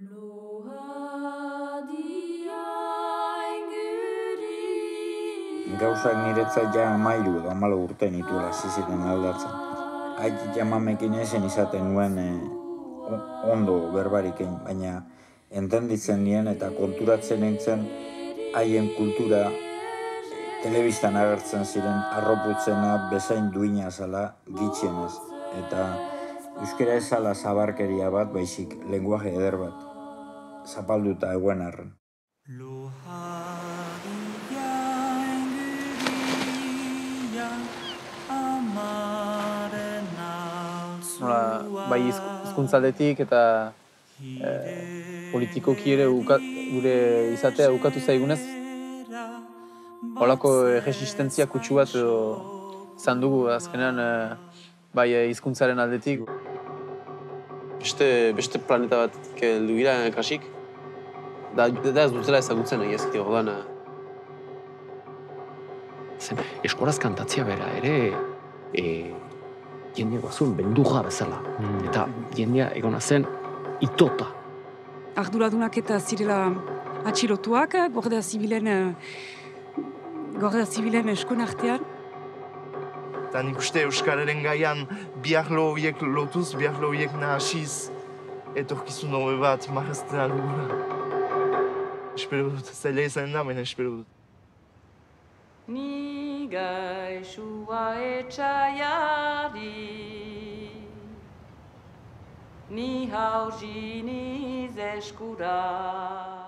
Gauzak niretzat ja 13 edo 14 urte nituela hasi ziren aldatzen. Aitit amamekin ezen izaten nuen ondo berbarik egin, baina entenditzen nien eta konturatzen nintzen haien kultura telebistan agertzen ziren arroputzena bezain duina zala gitxienez. Eta euskara ez zala zabarkeria bat, baizik lenguaje eder bat, zapalduta eguen arren. Bai hizkuntzaldetik eta politikoki ere gure izatea ukatu zaigunez, holako erresistentzia kutsu bat izan dugu azkenean bai hizkuntzaren aldetik. Beste planeta bat heldu gira kasik, da ez dutela ezagutzen egiazki orduan. Eskoraz kantatzea bera ere, jendea bazuen benduja bezala. Eta jendea egona zen itota. Arduradunak eta zirela atxilotuak, Guardia Zibilen eskuen artean. Eta nik uste Euskararen gaian bi arlo horiek lotuz, bi arlo horiek nahasiz etorkizun hobe bat marrazten dugula. Espero dut, zaila izan da, baina espero dut. Ni gaixua etxaiari, ni hausi niz eskura.